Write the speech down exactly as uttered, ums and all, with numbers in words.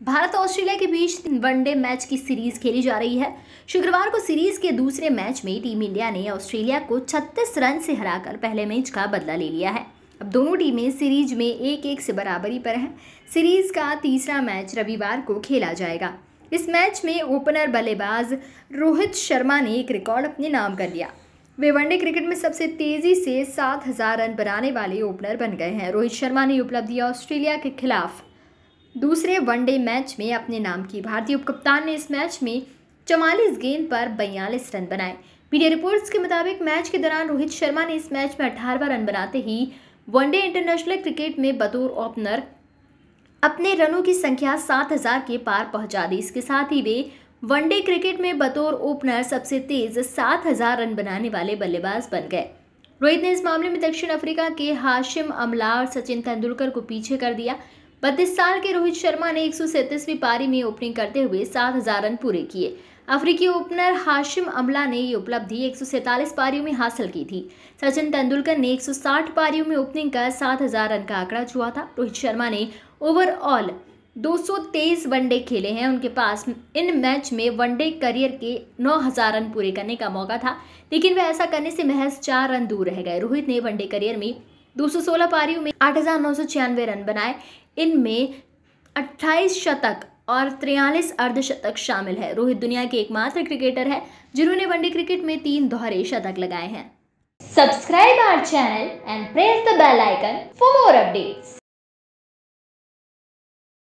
भारत और ऑस्ट्रेलिया के बीच वनडे मैच की सीरीज खेली जा रही है। शुक्रवार को सीरीज के दूसरे मैच में टीम इंडिया ने ऑस्ट्रेलिया को छत्तीस रन से हराकर पहले मैच का बदला ले लिया है। अब दोनों टीमें सीरीज में एक एक से बराबरी पर हैं। सीरीज का तीसरा मैच रविवार को खेला जाएगा। इस मैच में ओपनर बल्लेबाज रोहित शर्मा ने एक रिकॉर्ड अपने नाम कर लिया। वे वनडे क्रिकेट में सबसे तेजी से सात हजार रन बनाने वाले ओपनर बन गए हैं। रोहित शर्मा ने उपलब्धि ऑस्ट्रेलिया के खिलाफ दूसरे वनडे मैच में अपने नाम की। भारतीय उपकप्तान ने इस मैच में चवालीस गेंद पर बयालीस रन बनाए। मीडिया रिपोर्ट्स के मुताबिक मैच के दौरान रोहित शर्मा ने इस मैच में अठारहवां रन बनाते ही वनडे इंटरनेशनल क्रिकेट में बतौर ओपनर अपने रनों की संख्या सात हजार के पार पहुंचा दी। इसके साथ ही वे वनडे क्रिकेट में बतौर ओपनर सबसे तेज सात हजार रन बनाने वाले बल्लेबाज बन गए। रोहित ने इस मामले में दक्षिण अफ्रीका के हाशिम अमला और सचिन तेंदुलकर को पीछे कर दिया। बत्तीस साल के रोहित शर्मा ने एक सौ सैंतीसवीं पारी में ओपनिंग करते हुए सात हजार रन पूरे किए। अफ्रीकी ओपनर हाशिम अमला ने ये उपलब्धि एक सौ सैंतालीस पारियों में हासिल की थी। सचिन तेंदुलकर ने एक सौ साठ पारियों में ओपनिंग कर सात हजार रन का आंकड़ा छुआ था। रोहित शर्मा ने ओवरऑल दो सौ तेईस वनडे खेले हैं। उनके पास इन मैच में वनडे करियर के नौ हजार रन पूरे करने का मौका था, लेकिन वे ऐसा करने से महज चार रन दूर रह गए। रोहित ने वनडे करियर में दो सौ सोलह पारियों में आठ हजार नौ सौ छियानवे रन बनाए। इनमें अट्ठाईस शतक और तिरालीस अर्धशतक शामिल है। रोहित दुनिया के एकमात्र क्रिकेटर है जिन्होंने वनडे क्रिकेट में तीन दोहरे शतक लगाए हैं। Subscribe our channel and press the bell icon for more updates.